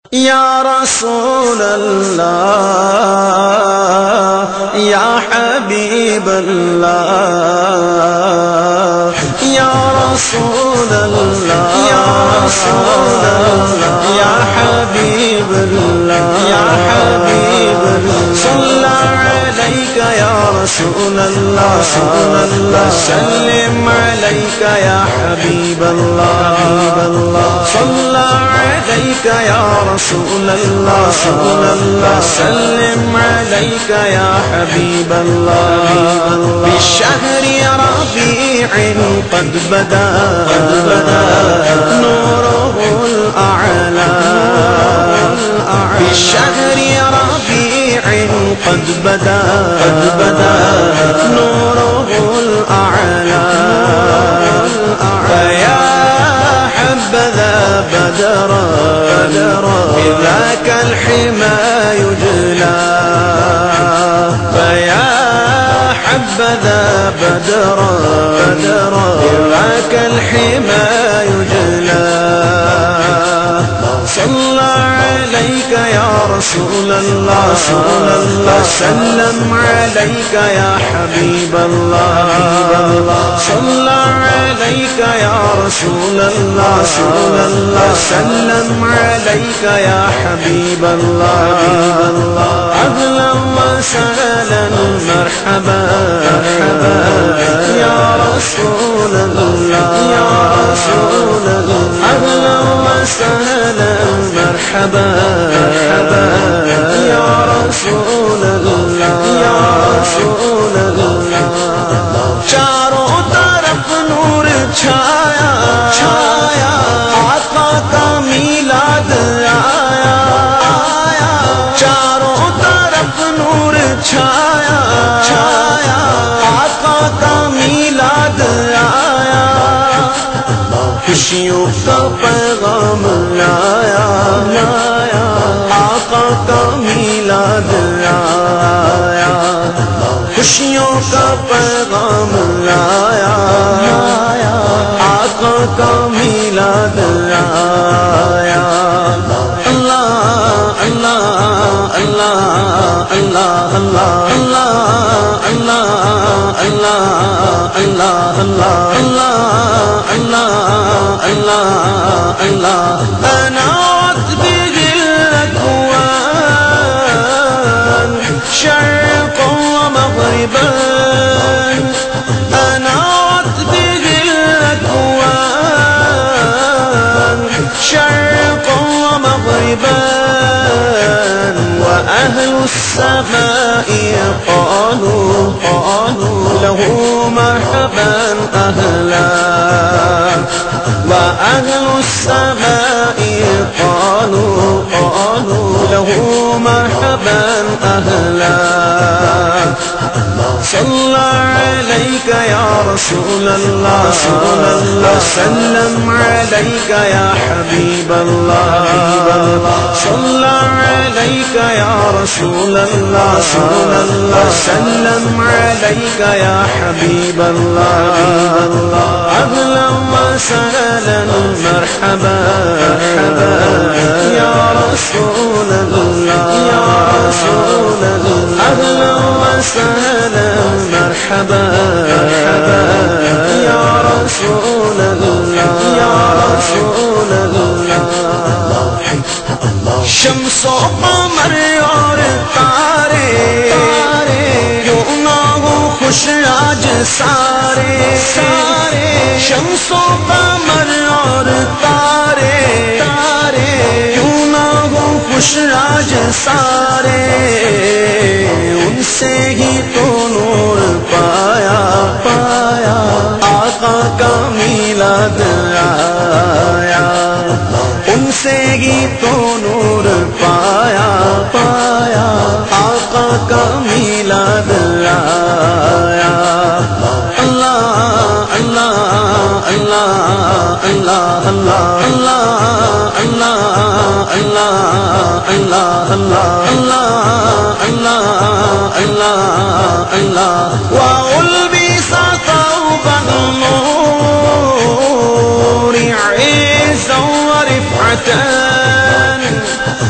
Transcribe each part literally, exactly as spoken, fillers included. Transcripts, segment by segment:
یا رسول اللہ یا حبیب اللہ یا رسول اللہ یا رسول اللہ یا حبیب اللہ یا حبیب اللہ صلی علیکہ یا رسول اللہ سلم علیکہ یا حبیب اللہ صلی علیکہ یا رسول اللہ سلم علیکہ یا حبیب اللہ بشہر ربیع قد بدا نورہ الاعلی بشہر ربیع قد بدا نورہ الاعلی فیا حبذا بدرا بذاك الحمى يجلى فيا حبذا بدرا بذاك الحمى يجلى صلى عليك يا رسول الله سلم عليك يا حبيب الله صلى عليك يا رسول الله سلم عليك يا حبيب الله أهلا وسهلا مرحبا يا رسول الله يا رسول الله أهلا وسهلا مرحبا يا رسول الله يا رسول الله چاروں طرف نور چھایا چھایا آقا کا میلاد آیا آیا چاروں طرف نور چھایا چھایا آقا کا میلاد آیا خوشیوں کا پیغام لایا لایا آقا کا میلاد آیا خوشیوں کا پیغام لایا لایا آقا کا میلاد آیا اللہ اللہ اللہ اللہ اللہ اللہ اللہ اللہ اللہ اللہ اللہ اللہ أنعت به الأكوان شرقا ومغربا أنعت به الأكوان شرقا ومغربا وأهل السماء قالوا قالوا له مرحبا أهلا وأهل السماء قالوا قالوا له مرحبا أهلا صلى عليك يا رسول الله سلم عليك يا حبيب الله صلى عليك يا رسول الله سلم عليك يا حبيب الله أهلا وسهلا مرحبا يا رسول الله يا رسول الله أهلا وسهلا مرحبا يا رسول الله يا رسول الله شمس و قمر اور تارے کیوں نہ ہو خوش آج سارے سارے شمس و قمر اور تارے تارے کیوں نہ ہو خوش آج سارے ان سے ہی تو نور پایا پایا آقا کا میلاد آیا ان سے ہی تو نور پایا پایا آقا کا میلاد آیا اللہ اللہ اللہ اللہ اللہ اللہ اللہ اللہ اللہ اللہ اللہ اللہ وألبس ثوب النور عزا ورفعة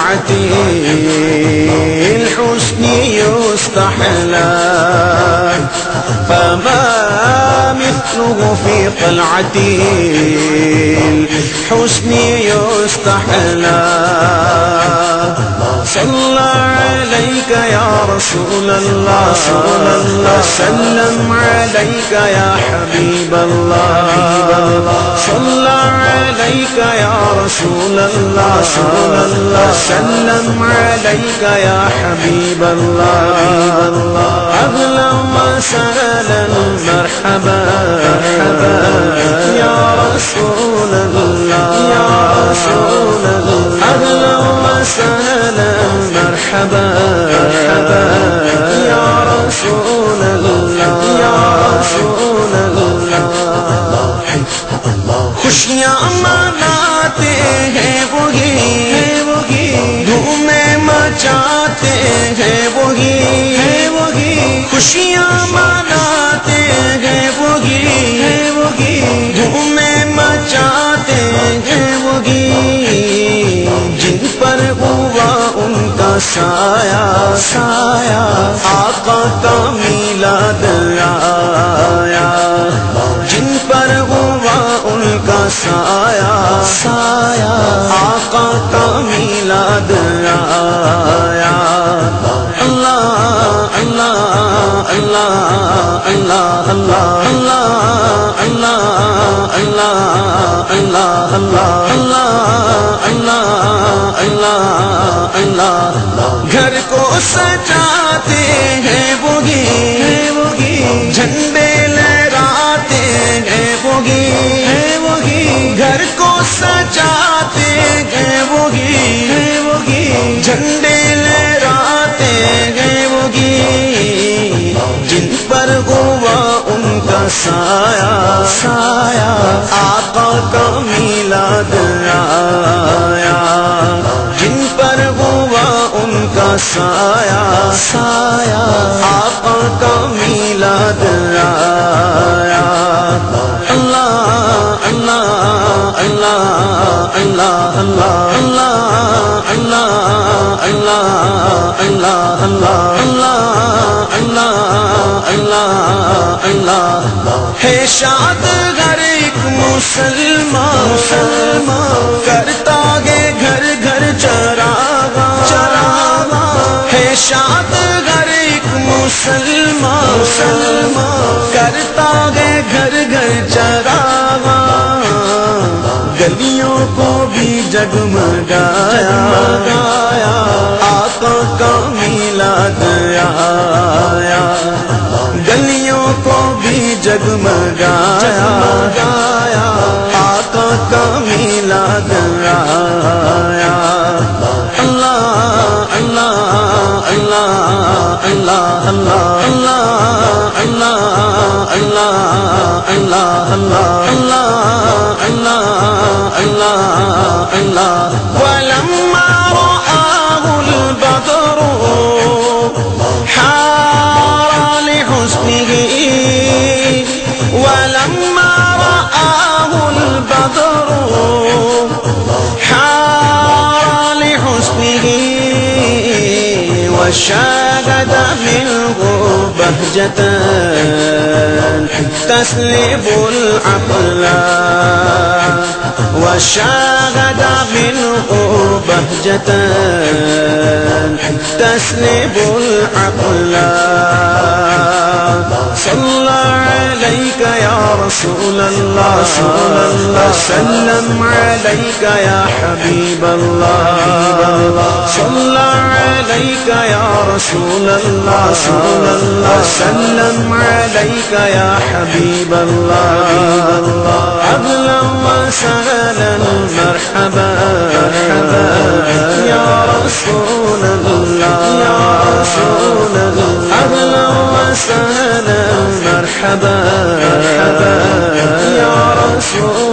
طلعة الحسن يستحلى فما مثله في طلعة الحسن يستحلى صلى عليك يا رسول الله وسلم عليك يا حبيب الله صلى عليك يا رسول الله وسلم عليك يا حبيب الله أهلا وسهلا مرحبا يا رسول الله يا رسول الله أهلا وسهلا مرحبا يا رسول الله يا رسول الله خوشیاں مناتے ہیں وہی دھومیں مچاتے ہیں وہی خوشیاں مناتے ہیں وہی دھومیں مچاتے ہیں وہی جن پر ہوا ان کا سایہ سایہ آقا کا میلاد آیا جن پر ہوا ان کا سایہ سایہ آقا کا میلاد آیا اللہ اللہ اللہ اللہ اللہ اللہ اللہ اللہ اللہ اللہ اللہ اللہ گھر کو سجاتے ہیں وہی جھنڈے لہراتے ہیں وہی گھر کو سجاتے ہیں وہی جھنڈے لہراتے ہیں وہی جن پر ہوا ان کا سایہ سایہ آقا کا میلاد آیا جن پر ہوا ان کا سایہ سایہ آقا کا میلاد آیا اللہ اللہ اللہ اللہ اللہ اللہ اللہ اللہ اللہ اللہ اللہ اللہ ہے شاد ہر ایک مسلمان مسلمان کرتا ہے گھر گھر چراغاں چراغاں ہے شاد ہر ایک مسلمان مسلمان کرتا ہے گھر گھر چراغاں گلیوں کو بھی جگمگایا آقا کا میلاد آیا گلیوں کو بھی جگمگایا آقا کا میلاد آیا اللہ اللہ اللہ اللہ اللہ اللہ اللہ اللہ اللہ اللہ اللہ اللہ ولما رآه البدر حار لحسنه ولما رآه البدر حار لحسنه وشاهد منه بهجة تسلب العقل وشاهد منه بهجة تسلب العقل صلى عليك يا رسول الله وسلم عليك يا حبيب الله صلى عليك يا رسول الله وسلم عليك يا حبيب الله أهلا وسهلا مرحبا يا رسول الله يا رسول الله أهلا وسهلا مرحبا يا رسول